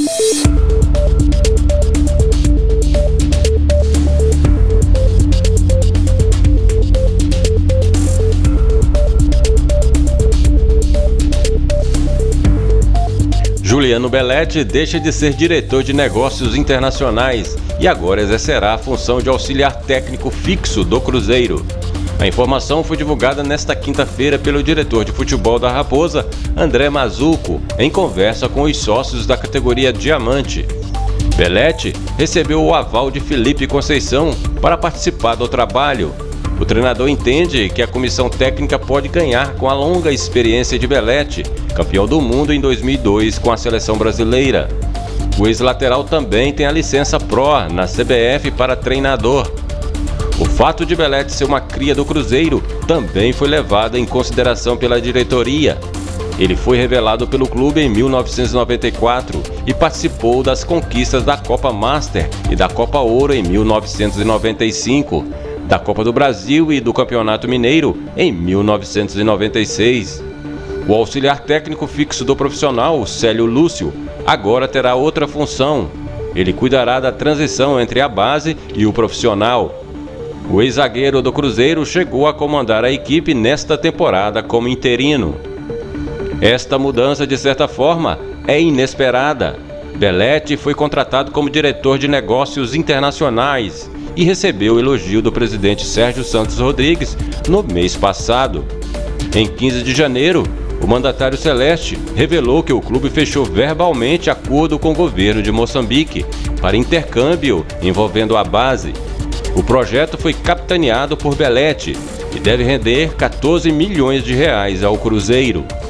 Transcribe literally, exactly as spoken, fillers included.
Juliano Belletti deixa de ser diretor de negócios internacionais e agora exercerá a função de auxiliar técnico fixo do Cruzeiro. A informação foi divulgada nesta quinta-feira pelo diretor de futebol da Raposa, André Mazzuco, em conversa com os sócios da categoria Diamante. Belletti recebeu o aval de Felipe Conceição para participar do trabalho. O treinador entende que a comissão técnica pode ganhar com a longa experiência de Belletti, campeão do mundo em dois mil e dois com a seleção brasileira. O ex-lateral também tem a licença Pro na C B F para treinador. O fato de Belletti ser uma cria do Cruzeiro também foi levado em consideração pela diretoria. Ele foi revelado pelo clube em mil novecentos e noventa e quatro e participou das conquistas da Copa Master e da Copa Ouro em mil novecentos e noventa e cinco, da Copa do Brasil e do Campeonato Mineiro em mil novecentos e noventa e seis. O auxiliar técnico fixo do profissional, Célio Lúcio, agora terá outra função. Ele cuidará da transição entre a base e o profissional. O ex-zagueiro do Cruzeiro chegou a comandar a equipe nesta temporada como interino. Esta mudança, de certa forma, é inesperada. Belletti foi contratado como diretor de negócios internacionais e recebeu o elogio do presidente Sérgio Santos Rodrigues no mês passado. Em quinze de janeiro, o mandatário celeste revelou que o clube fechou verbalmente acordo com o governo de Moçambique para intercâmbio envolvendo a base. O projeto foi capitaneado por Belletti e deve render quatorze milhões de reais ao Cruzeiro.